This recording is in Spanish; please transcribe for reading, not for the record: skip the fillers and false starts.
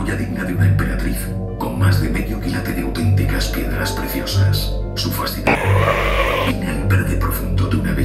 joya digna de una emperatriz, con más de medio quilate de auténticas piedras preciosas. Su fascinante el verde profundo de una bella